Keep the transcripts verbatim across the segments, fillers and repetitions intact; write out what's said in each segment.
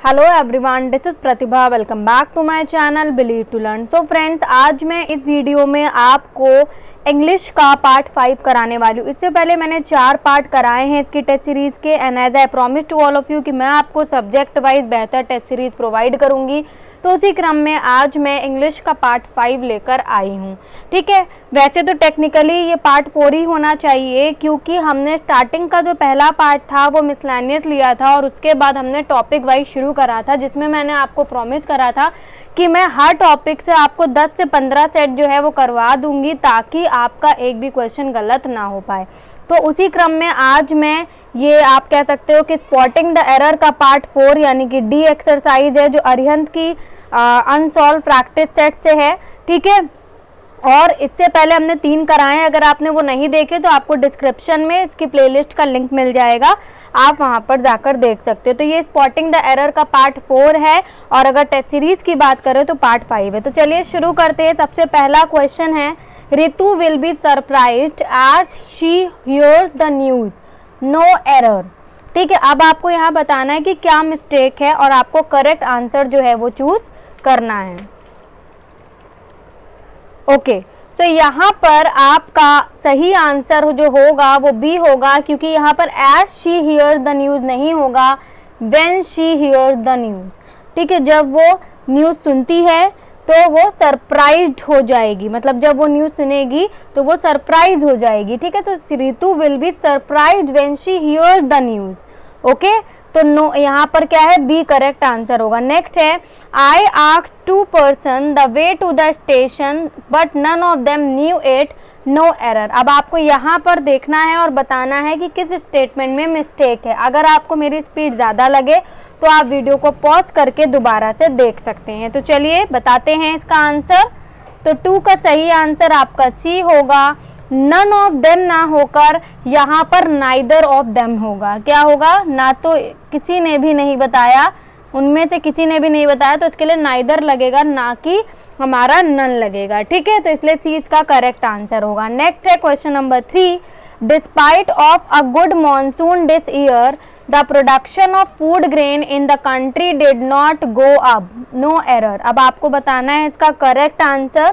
Hello everyone, this is Pratibha. Welcome back to my channel believe to learn. So friends, आज मैं इस video में आपको इंग्लिश का पार्ट फाइव कराने वाली हूँ। इससे पहले मैंने चार पार्ट कराए हैं इसकी टेस्ट सीरीज़ के, and as I promise to all of you कि मैं आपको सब्जेक्ट वाइज बेहतर टेस्ट सीरीज़ प्रोवाइड करूँगी। तो उसी क्रम में आज मैं इंग्लिश का पार्ट फाइव लेकर आई हूँ। ठीक है, वैसे तो टेक्निकली ये पार्ट फोर ही होना चाहिए, क्योंकि हमने स्टार्टिंग का जो पहला पार्ट था वो मिसलेनियस लिया था और उसके बाद हमने टॉपिक वाइज शुरू करा था, जिसमें मैंने आपको प्रॉमिस करा था कि मैं हर टॉपिक से आपको दस से पंद्रह सेट जो है वो करवा दूंगी, ताकि आपका एक भी क्वेश्चन गलत ना हो पाए। तो उसी क्रम में आज मैं ये आप कह सकते हो कि स्पॉटिंग द एरर का पार्ट फोर यानी कि डी एक्सरसाइज है, जो अरिहंत की अनसॉल्व प्रैक्टिस सेट से है। ठीक है, और इससे पहले हमने तीन कराए हैं। अगर आपने वो नहीं देखे तो आपको डिस्क्रिप्शन में इसकी प्लेलिस्ट का लिंक मिल जाएगा, आप वहां पर जाकर देख सकते हो। तो ये स्पॉटिंग द एरर का पार्ट फोर है, और अगर टेस्ट सीरीज की बात करें तो पार्ट फाइव है। तो चलिए शुरू करते हैं। सबसे पहला क्वेश्चन है, Ritu will be surprised as she hears the news, no error. ठीक है, अब आपको यहाँ बताना है कि क्या मिस्टेक है और आपको करेक्ट आंसर जो है वो चूज करना है। ओके, तो यहाँ पर आपका सही आंसर जो होगा वो बी होगा, क्योंकि यहाँ पर as she hears the news नहीं होगा, when she hears the news. ठीक है, जब वो न्यूज सुनती है तो वो सरप्राइज्ड हो जाएगी, मतलब जब वो न्यूज़ सुनेगी तो वो सरप्राइज हो जाएगी। ठीक है, तो Ritu will be surprised when she hears the news. Okay, तो नो यहाँ पर क्या है, बी करेक्ट आंसर होगा। नेक्स्ट है, I asked two person the way to the station but none of them knew it, no error. अब आपको यहाँ पर देखना है और बताना है कि किस स्टेटमेंट में मिस्टेक है। अगर आपको मेरी स्पीड ज़्यादा लगे तो आप वीडियो को पॉज करके दोबारा से देख सकते हैं। तो चलिए बताते हैं इसका आंसर। तो टू का सही आंसर आपका सी होगा। नन ऑफ देम ना होकर यहाँ पर नाइदर ऑफ देम होगा। क्या होगा, ना तो किसी ने भी नहीं बताया, उनमें से किसी ने भी नहीं बताया, तो इसके लिए नाइदर लगेगा, ना कि हमारा नन लगेगा। ठीक है, तो इसलिए सी इसका करेक्ट आंसर होगा। नेक्स्ट है question number three, despite of a good monsoon this year the production of food grain in the country did not go up, no error. अब आपको बताना है इसका करेक्ट आंसर।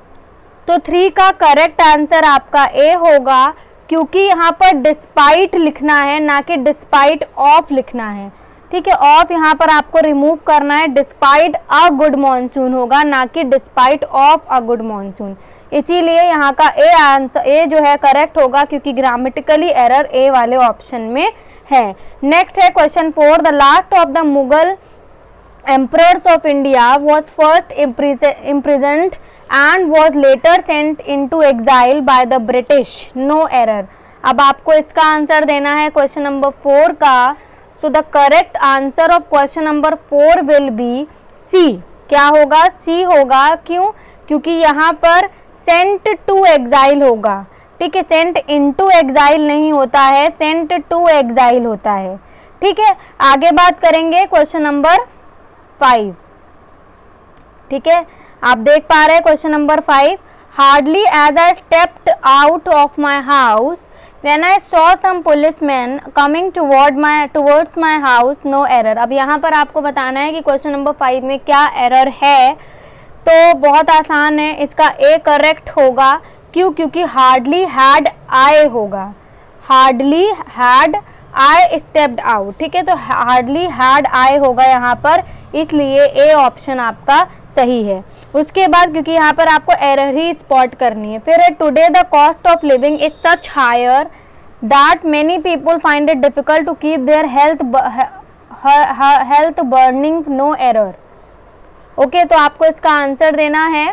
तो थ्री का करेक्ट आंसर आपका ए होगा, क्योंकि यहाँ पर डिस्पाइट लिखना है, ना कि डिस्पाइट ऑफ लिखना है। ठीक है, ऑफ यहाँ पर आपको रिमूव करना है, डिस्पाइट अ गुड मॉनसून होगा, ना कि despite of a good monsoon. इसीलिए यहाँ का ए आंसर ए जो है करेक्ट होगा, क्योंकि ग्रामेटिकली एरर ए वाले ऑप्शन में है। नेक्स्ट है question four, the last of the Mughal emperors of India was first imprisoned and was later sent into exile by the British, no error। अब आपको इसका आंसर देना है क्वेश्चन नंबर फोर का। So the correct answer of question number four will be C. क्या होगा, सी होगा। क्यों, क्योंकि यहाँ पर सेंट टू एग्जाइल होगा। ठीक है, सेंट इनटू एग्जाइल नहीं होता है, सेंट टू एग्जाइल होता है। ठीक है, आगे बात करेंगे क्वेश्चन नंबर फाइव। ठीक है, आप देख पा रहे हैं question number five, hardly as I stepped out of my house when I saw some policeman coming toward my towards my house, no error. अब यहाँ पर आपको बताना है कि क्वेश्चन नंबर फाइव में क्या एरर है। तो बहुत आसान है, इसका ए करेक्ट होगा। क्यों, क्योंकि हार्डली हैड आई होगा, hardly had I stepped out. ठीक है, तो हार्डली हैड आई होगा यहाँ पर, इसलिए ए ऑप्शन आपका सही है। उसके बाद क्योंकि यहाँ पर आपको एरर ही स्पॉट करनी है। फिर today the cost of living is such higher that many people find it difficult to keep their health health burning, no error. Okay, तो आपको इसका आंसर देना है।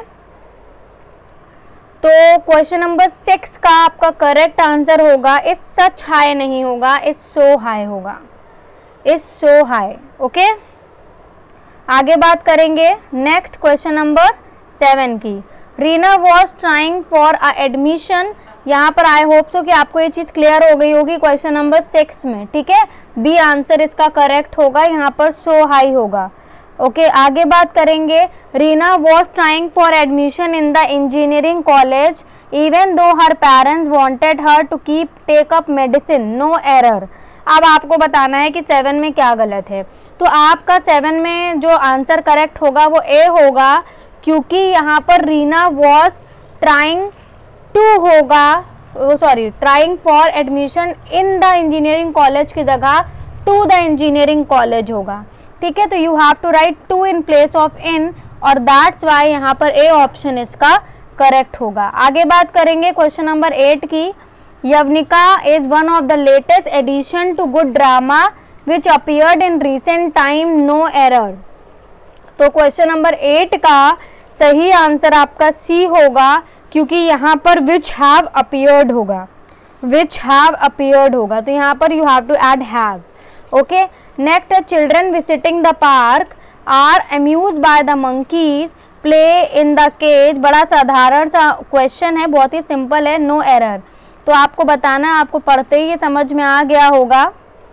तो क्वेश्चन नंबर सिक्स का आपका करेक्ट आंसर होगा, इस सच हाई नहीं होगा, इस सो हाई होगा, इस सो हाई। ओके, आगे बात करेंगे नेक्स्ट क्वेश्चन नंबर सेवन की। Reena was trying for a admission. यहाँ पर आई होप सो कि आपको ये चीज़ क्लियर हो गई होगी क्वेश्चन नंबर सिक्स में। ठीक है, बी आंसर इसका करेक्ट होगा, यहाँ पर सो हाई होगा। ओके, आगे बात करेंगे, Reena was trying for admission in the engineering college even though her parents wanted her to keep take up medicine, no error. अब आपको बताना है कि सेवन में क्या गलत है। तो आपका सेवन में जो आंसर करेक्ट होगा वो ए होगा, क्योंकि यहाँ पर रीना वॉज ट्राइंग टू होगा, sorry trying for admission in the engineering college की जगह टू द इंजीनियरिंग कॉलेज होगा। ठीक है, तो you have to write to in place of in, और दैट्स वाई यहाँ पर ए ऑप्शन इसका करेक्ट होगा। आगे बात करेंगे क्वेश्चन नंबर एट की। Yavanika is one of the latest addition to good drama which appeared in recent time, no error. तो क्वेश्चन नंबर एट का सही आंसर आपका सी होगा, क्योंकि यहाँ पर विच हैव अपीयर्ड होगा, विच हैव अपीयर्ड होगा, तो यहाँ पर you have to add have. Okay, next, children visiting the park are amuse by the monkeys play in the cage. बड़ा साधारण सा क्वेश्चन है, बहुत ही सिंपल है, नो एरर। तो आपको बताना है, आपको पढ़ते ही ये समझ में आ गया होगा।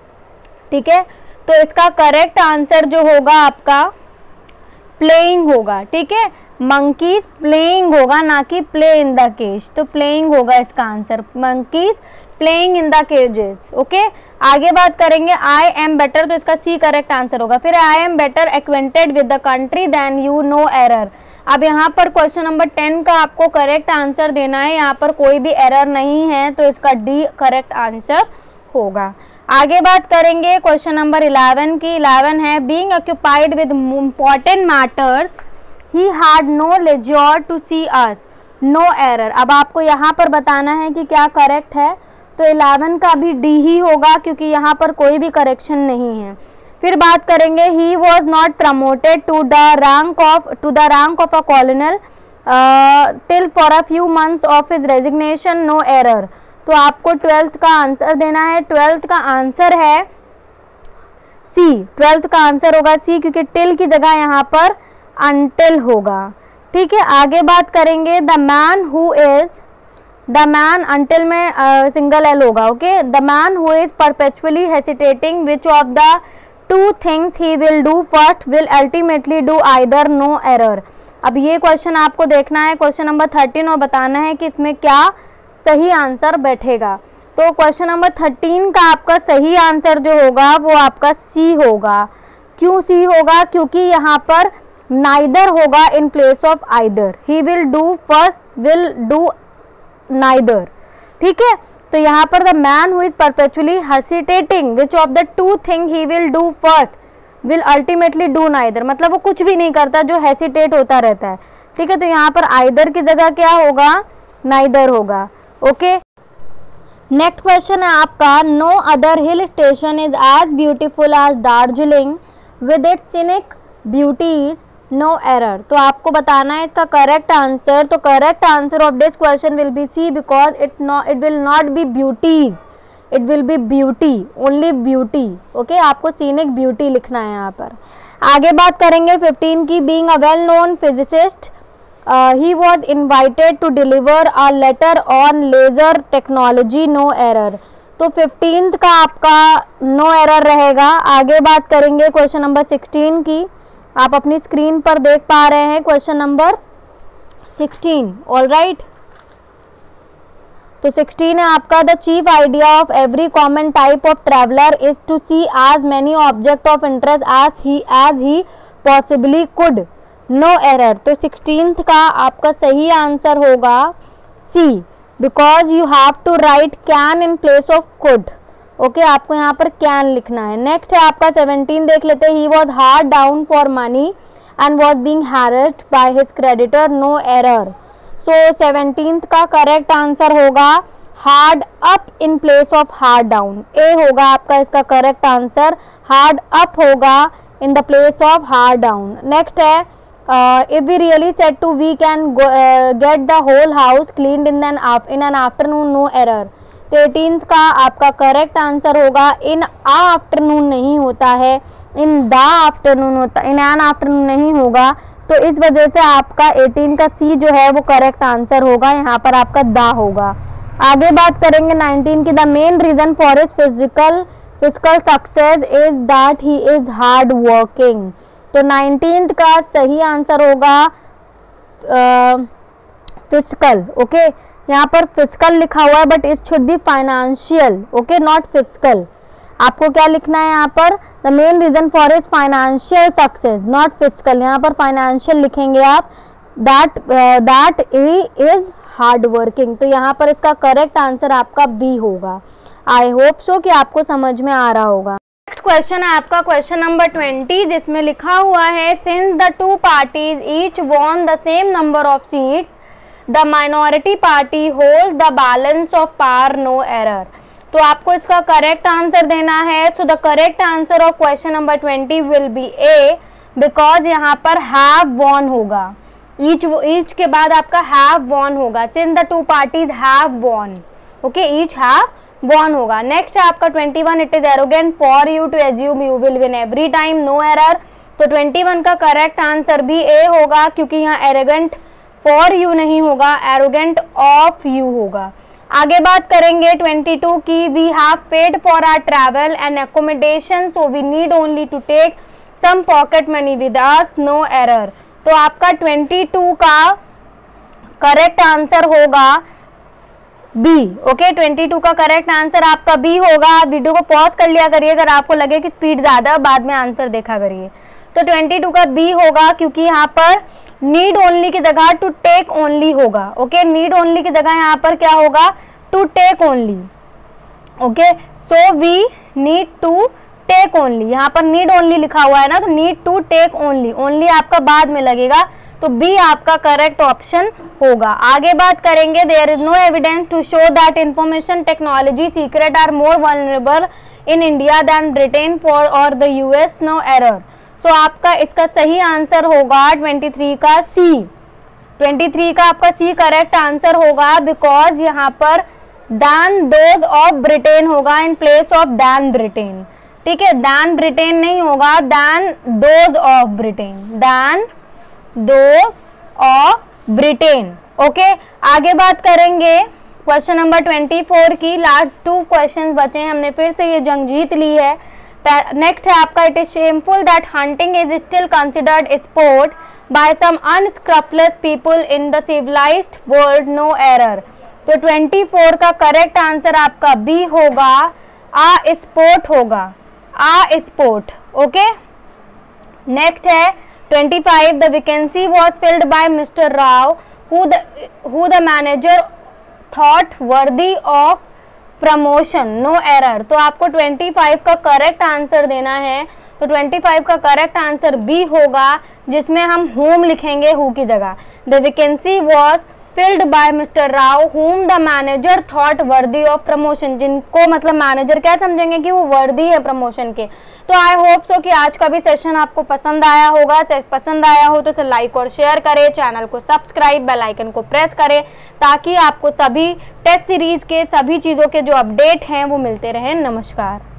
ठीक है, तो इसका करेक्ट आंसर जो होगा आपका प्लेइंग होगा। ठीक है, मंकीज प्लेइंग होगा, ना कि प्ले इन द केज। तो प्लेइंग होगा इसका आंसर, monkeys playing in the cages. Okay, आगे बात करेंगे आई एम बेटर, तो इसका सी करेक्ट आंसर होगा। फिर I am better acquainted with the country than you, no error. अब यहाँ पर क्वेश्चन नंबर टेन का आपको करेक्ट आंसर देना है, यहाँ पर कोई भी एरर नहीं है, तो इसका डी करेक्ट आंसर होगा। आगे बात करेंगे क्वेश्चन नंबर इलेवन की। इलेवन है being occupied with important matters he had no leisure to see us, no error. अब आपको यहाँ पर बताना है कि क्या करेक्ट है, तो इलेवन का भी डी ही होगा, क्योंकि यहाँ पर कोई भी करेक्शन नहीं है। फिर बात करेंगे he was not promoted to the rank of to the rank of a colonel till for a few months of his resignation, no error. तो आपको ट्वेल्थ का आंसर देना है। ट्वेल्थ का आंसर है सी, ट्वेल्थ का आंसर होगा सी, क्योंकि टिल की जगह यहाँ पर अनटिल होगा। ठीक है, आगे बात करेंगे the man who is, the man until में सिंगल एल होगा। Okay, the man who is perpetually hesitating which of the two things he will do first will ultimately do either, no error. अब ये question आपको देखना है, question number thirteen, और बताना है कि इसमें क्या सही आंसर बैठेगा। तो क्वेश्चन नंबर थर्टीन का आपका सही आंसर जो होगा वो आपका सी होगा। क्यों सी होगा? क्योंकि यहाँ पर नाइदर होगा in place of either. He will do first will do neither. ठीक है, तो यहाँ पर the man who is perpetually hesitating which of the two thing he will do first will ultimately do neither, मतलब वो कुछ भी नहीं करता, जो हेसिटेट होता रहता है। ठीक है, तो यहाँ पर आइदर की जगह क्या होगा? नाइदर होगा। ओके, नेक्स्ट क्वेश्चन है आपका, no other hill station is as beautiful as Darjeeling with its scenic beauties, no error. तो आपको बताना है इसका करेक्ट आंसर। तो correct answer of this question will be C, because it no it will not be beauties, it will be beauty, only beauty. Okay, आपको scenic beauty लिखना है यहाँ पर। आगे बात करेंगे फिफ्टीन की, being a well known physicist he was invited to deliver a letter on laser technology, no error. तो फिफ्टींथ का आपका नो एरर रहेगा। आगे बात करेंगे क्वेश्चन नंबर सिक्सटीन की, आप अपनी स्क्रीन पर देख पा रहे हैं question number sixteen. All right, तो सिक्सटीन है आपका, the chief idea of every common type of traveller is to see as many object of interest as he as he possibly could, no error. तो sixteenth का आपका सही answer होगा C, because you have to write can in place of could. Okay, आपको यहाँ पर can लिखना है। नेक्स्ट है आपका सेवनटीन, देख लेते हैं, he was hard down for money and was being harassed by his creditor, no error. So seventeenth का करेक्ट आंसर होगा hard up in place of hard down, A होगा आपका इसका करेक्ट आंसर। हार्ड अप होगा in the place of hard down. Next है, if we really said to we can get the whole house cleaned in an in an afternoon, no error. तो eighteenth का आपका correct answer होगा इन आ afternoon नहीं होता है, in the afternoon होता, इन an afternoon नहीं होगा। तो इस वजह से आपका एटीन का सी जो है वो करेक्ट आंसर होगा, यहाँ पर आपका द होगा। आगे बात करेंगे नाइनटीन की, the main reason for his physical physical success is that he is hard working. तो नाइनटीन्थ का सही आंसर होगा फिजिकल। ओके, यहाँ पर फिजिकल लिखा हुआ है but it should be financial, okay, not physical. आपको क्या लिखना है यहाँ पर, the main reason for is financial success not physical, यहाँ पर फाइनेंशियल लिखेंगे आप, that that he is hard working. तो यहाँ पर इसका करेक्ट आंसर आपका बी होगा। आई होप सो कि आपको समझ में आ रहा होगा। नेक्स्ट क्वेश्चन है आपका क्वेश्चन नंबर ट्वेंटी, जिसमें लिखा हुआ है since the two parties each won the same number of seats the minority party hold the balance of power no error. तो आपको इसका करेक्ट आंसर देना है। So the correct answer of question number twenty will be A, because यहाँ पर have won होगा, each each के बाद आपका हैव वॉन होगा, since the two parties have won, okay, each have won होगा। नेक्स्ट है आपका twenty one, it is arrogant for you to assume you will win every time no error. तो twenty one का correct answer भी A होगा, क्योंकि यहाँ arrogant for you नहीं होगा, एरोगेंट ऑफ यू होगा। आगे बात करेंगे ट्वेंटी टू की, we have paid for our travel and accommodation so we need only to take some pocket money with us no error. तो आपका ट्वेंटी टू का करेक्ट आंसर होगा बी, ओके, ट्वेंटी टू का correct answer आपका B होगा। आप video को pause कर लिया करिए अगर आपको लगे कि स्पीड ज्यादा, बाद में आंसर देखा करिए। तो ट्वेंटी टू का बी होगा, क्योंकि यहाँ पर नीड ओनली की जगह टू टेक ओनली होगा, ओके, नीड ओनली की जगह यहाँ पर क्या होगा, to take only, okay, so we need to take only, यहाँ पर नीड ओनली लिखा हुआ है ना, तो need to take only, only आपका बाद में लगेगा, तो बी आपका करेक्ट ऑप्शन होगा। आगे बात करेंगे, there is no evidence to show that information technology secret are more vulnerable in India than Britain for और द यूएस नो एरर। तो आपका इसका सही आंसर होगा ट्वेंटी थ्री का सी, ट्वेंटी थ्री का आपका सी करेक्ट आंसर होगा, बिकॉज यहाँ पर दैन दोज ऑफ ब्रिटेन होगा in place of than Britain, ठीक है, दैन ब्रिटेन नहीं होगा, than those of Britain, than those of Britain, okay. आगे बात करेंगे क्वेश्चन नंबर ट्वेंटी फोर की, लास्ट टू क्वेश्चंस बचे हैं, हमने फिर से ये जंग जीत ली है। नेक्स्ट है आपका, it is shameful that hunting is still considered sport by some unscrupulous people in the civilised world no error. तो ट्वेंटी फोर का करेक्ट आंसर आपका बी होगा, आ स्पोर्ट होगा, आ स्पोर्ट, ओके। नेक्स्ट है twenty five, the vacancy was filled by mister Rao who the who the manager thought worthy of promotion no error. तो आपको twenty five का correct answer देना है। तो ट्वेंटी फाइव का correct answer B होगा, जिसमें हम होम लिखेंगे हु की जगह। The vacancy was filled by mister Rao whom the manager thought worthy of promotion, जिनको मतलब मैनेजर क्या समझेंगे कि वो वर्दी है प्रमोशन के। तो आई होप सो कि आज का भी सेशन आपको पसंद आया होगा। पसंद आया हो तो इसे लाइक और शेयर करें, चैनल को सब्सक्राइब, बेल आइकन को प्रेस करें, ताकि आपको सभी टेस्ट सीरीज के सभी चीज़ों के जो अपडेट हैं वो मिलते रहें। नमस्कार।